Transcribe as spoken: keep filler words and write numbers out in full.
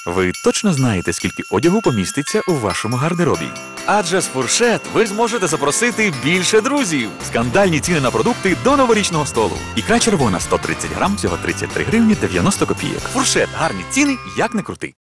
Ви точно знаєте, скільки одягу поміститься у вашому гардеробі? Адже з Фуршет ви зможете запросити більше друзів. Скандальні ціни на продукти до новорічного столу. Ікра червона сто тридцять грам, всього тридцять три гривні дев'яносто копійок. Фуршет – гарні ціни, як не крути.